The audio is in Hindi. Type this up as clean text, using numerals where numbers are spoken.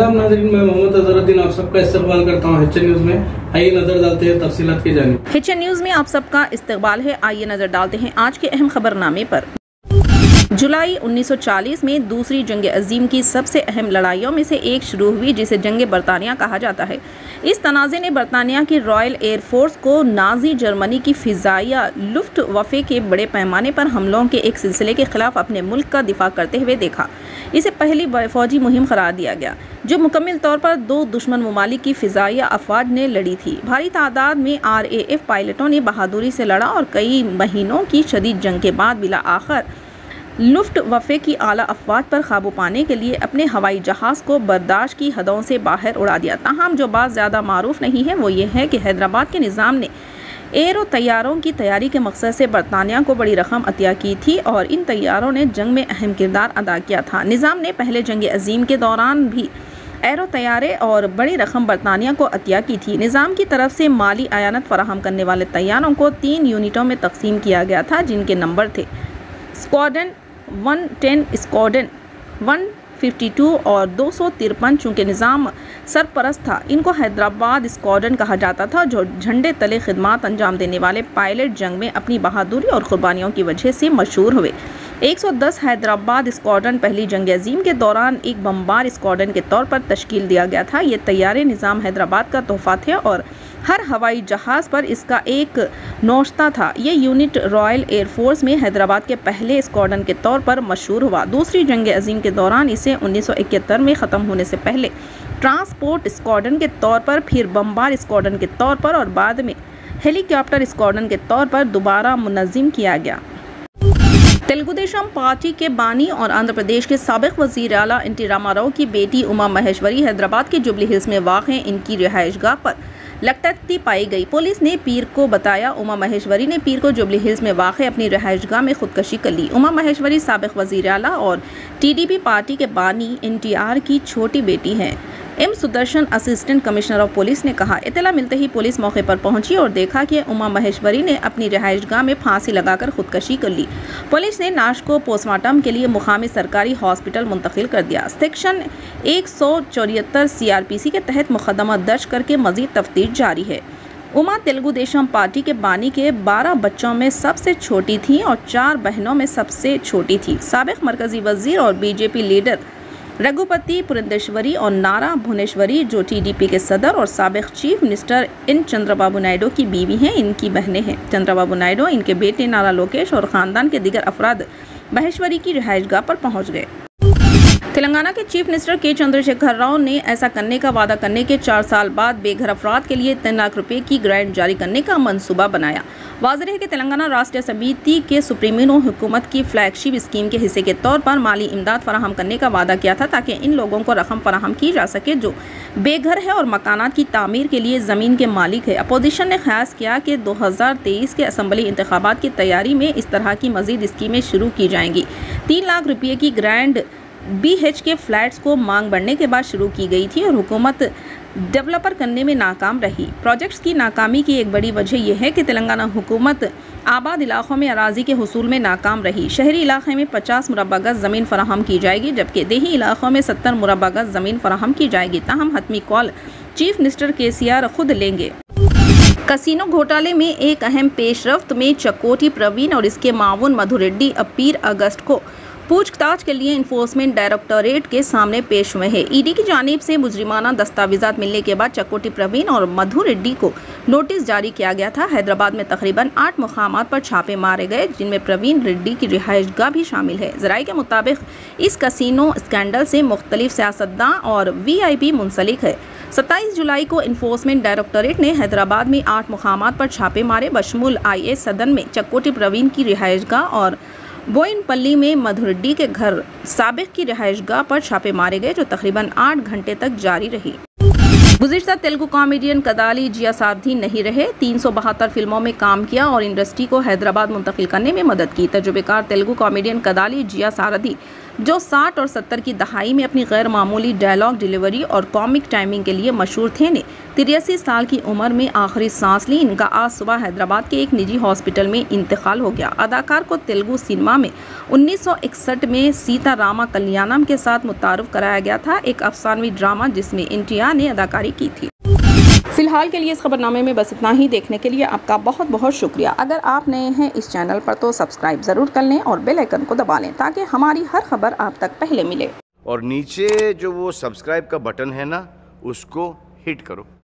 आदाब नाज़रीन, मैं मोहम्मद अजहरुद्दीन आप सबका इस्तकबाल करता हूँ HN न्यूज में। आइए नजर डालते हैं तफसीलात की जानिब। HN न्यूज में आप सबका इस्तकबाल है। आइए नजर डालते हैं आज के अहम खबरनामे पर। जुलाई 1940 में दूसरी जंग अजीम की सबसे अहम लड़ाइयों में से एक शुरू हुई, जिसे जंग बरतानिया कहा जाता है। इस तनाज़े ने बरतानिया की रॉयल एयरफोर्स को नाजी जर्मनी की फ़िज़ाइया लुफ्टवफ़े के बड़े पैमाने पर हमलों के एक सिलसिले के खिलाफ अपने मुल्क का दिफा करते हुए देखा। इसे पहली फ़ौजी मुहिम करार दिया गया, जो मुकम्मल तौर पर दो दुश्मन ममालिक की फ़िज़ाइया अफ़वाज ने लड़ी थी। भारी तादाद में RAF पायलटों ने बहादुरी से लड़ा और कई महीनों की शदीद जंग के बाद बिला आखिर लुफ्टवफ़े की आला अफ़वाज पर काबू पाने के लिए अपने हवाई जहाज़ को बर्दाश्त की हदों से बाहर उड़ा दिया। ताहम जो बात ज़्यादा मारूफ नहीं है वो ये है कि हैदराबाद के निज़ाम ने एयरो तैयारों की तैयारी के मकसद से बरतानिया को बड़ी रकम अतिया की थी और इन तैयारों ने जंग में अहम किरदार अदा किया था। निज़ाम ने पहले जंग अजीम के दौरान भी एरो तैयारे और बड़ी रकम बरतानिया को अतिया की थी। निज़ाम की तरफ से माली आयानत फराहम करने वाले तैयारों को 3 यूनिटों में तकसीम किया गया था, जिनके नंबर थे स्क्वाड्रन 110, स्क्वाड्रन 152 और 253। चूँकि निज़ाम सरपरस्त था, इनको हैदराबाद स्क्वाड्रन कहा जाता था, जो झंडे तले खिदमत अंजाम देने वाले पायलट जंग में अपनी बहादुरी और कुर्बानियों की वजह से मशहूर हुए। 110 हैदराबाद स्क्वाड्रन पहली जंग अजीम के दौरान एक बमबार स्क्वाड्रन के तौर पर तश्कील दिया गया था। ये तैयारे निज़ाम हैदराबाद का तोहफा थे और हर हवाई जहाज़ पर इसका एक नौश्ता था। ये यूनिट रॉयल एयरफोर्स में हैदराबाद के पहले स्क्वाड्रन के तौर पर मशहूर हुआ। दूसरी जंग अजीम के दौरान इसे 1971 में ख़त्म होने से पहले ट्रांसपोर्ट स्क्वाड्रन के तौर पर, फिर बमबार स्क्वाड्रन के तौर पर और बाद में हेलीकॉप्टर स्क्वाड्रन के तौर पर दोबारा मुनज़्ज़म किया गया। तेलुगु देशम पार्टी के बानी और आंध्र प्रदेश के साबिक वज़ीर आला एन.टी. रामाराव की बेटी उमा महेश्वरी हैदराबाद के जुबली हिल्स में वाक़ इनकी रिहाइशगाह पर लटकती पाई गई। पुलिस ने पीर को बताया। उमा महेश्वरी ने पीर को जुबली हिल्स में वाक़ अपनी रिहाइशगाह में खुदकशी कर ली। उमा महेश्वरी साबिक वज़ीर आला और TDP पार्टी के बानी NTR की छोटी बेटी हैं। M. Sudarshan assistant commissioner of police ने कहा, इत्तला मिलते ही पुलिस मौके पर पहुंची और देखा कि उमा महेश्वरी ने अपनी रिहाइशगाह में फांसी लगाकर खुदकशी कर ली। पुलिस ने लाश को पोस्टमार्टम के लिए मुकामी सरकारी हॉस्पिटल मुंतकिल कर दिया। सेक्शन 174 CRPC के तहत मुकदमा दर्ज करके मजीद तफ्तीश जारी है। उमा तेलुगु देशम पार्टी के बानी के 12 बच्चों में सबसे छोटी थी और 4 बहनों में सबसे छोटी थी। साबिक मरकजी वजीर और BJP लीडर रघुपति पुरंदेश्वरी और नारा भुवनेश्वरी, जो TDP के सदर और साबिक chief minister N. Chandrababu Naidu की बीवी हैं, इनकी बहनें हैं। चंद्रबाबू नायडू, इनके बेटे नारा लोकेश और ख़ानदान के दीगर अफराद महेश्वरी की रिहाइशगाह पर पहुँच गए। तेलंगाना के चीफ मिनिस्टर के चंद्रशेखर राव ने ऐसा करने का वादा करने के 4 साल बाद बेघर अफराद के लिए 3 लाख रुपए की ग्रांट जारी करने का मंसूबा बनाया। वाज़ेह है कि तेलंगाना राष्ट्रीय समिति के सुप्रीमो हुकूमत की फ्लैगशिप स्कीम के हिस्से के तौर पर माली इमदाद फराहम करने का वादा किया था, ताकि इन लोगों को रकम फराहम की जा सके जो बेघर है और मकानात की तामीर के लिए ज़मीन के मालिक है। अपोजिशन ने ख्यास किया कि 2023 के असम्बली इंतखाबात की तैयारी में इस तरह की मजीद स्कीमें शुरू की जाएंगी। 3 लाख रुपये की ग्रांट BH के फ्लैट्स को मांग बढ़ने के बाद शुरू की गई थी और हुकूमत डेवलपर करने में नाकाम रही। प्रोजेक्ट्स की नाकामी की एक बड़ी वजह यह है कि तेलंगाना हुकूमत आबाद इलाकों में अराजी के हुसूल में नाकाम रही। शहरी इलाके में 50 मुरब्बा गज ज़मीन फराहम की जाएगी, जबकि देही इलाकों में 70 मुरब्बा गज ज़मीन फराहम की जाएगी। ताहम हतमी कॉल चीफ मिनिस्टर KCR खुद लेंगे। कसीनो घोटाले में एक अहम पेशरफ्त में चकोटी प्रवीण और इसके मावून मधु रेड्डी अब 20 अगस्त को पूछताछ के लिए इन्फोर्समेंट डायरेक्टोरेट के सामने पेश हुए हैं। ED की जानिब से मुजरिमाना दस्तावेजात मिलने के बाद चकोटी प्रवीण और मधु रेड्डी को नोटिस जारी किया गया था। हैदराबाद में तकरीबन 8 मुकामात पर छापे मारे गए, जिनमें प्रवीण रेड्डी की रिहाइशगाह भी शामिल है। ज़राए के मुताबिक इस कसीनो स्कैंडल से मुख्तलिफ सियासतदान और VIP मुंसलिक है। 27 जुलाई को इन्फोर्समेंट डायरेक्टोरेट ने हैदराबाद में 8 मुकामात पर छापे मारे, बशमूल IAS सदन में चकोटी प्रवीण की रिहाइशगाह और बोइनपल्ली में मधु रेड्डी के घर साबिक की रिहाइशगाह पर छापे मारे गए, जो तकरीबन 8 घंटे तक जारी रही। गुज़िश्ता तेलुगु कॉमेडियन कदाली जिया सारथी नहीं रहे। 372 फिल्मों में काम किया और इंडस्ट्री को हैदराबाद मुंतकिल करने में मदद की। तजुर्बेकार तेलुगु कॉमेडियन कदाली जिया सारथी जो 60 और 70 की दहाई में अपनी गैर मामूली डायलॉग डिलीवरी और कॉमिक टाइमिंग के लिए मशहूर थे ने 83 साल की उम्र में आखिरी सांस ली। इनका आज सुबह हैदराबाद के एक निजी हॉस्पिटल में इंतकाल हो गया। अदाकार को तेलुगु सिनेमा में 1961 में सीता रामा कल्याणम के साथ मुतारुफ कराया गया था, एक अफसानवी ड्रामा जिसमें एनटीआर ने अदाकारी की थी। फिलहाल के लिए इस खबरनामे में बस इतना ही। देखने के लिए आपका बहुत बहुत शुक्रिया। अगर आप नए हैं इस चैनल पर तो सब्सक्राइब ज़रूर कर लें और बेल आइकन को दबा लें ताकि हमारी हर खबर आप तक पहले मिले। और नीचे जो वो सब्सक्राइब का बटन है ना, उसको हिट करो।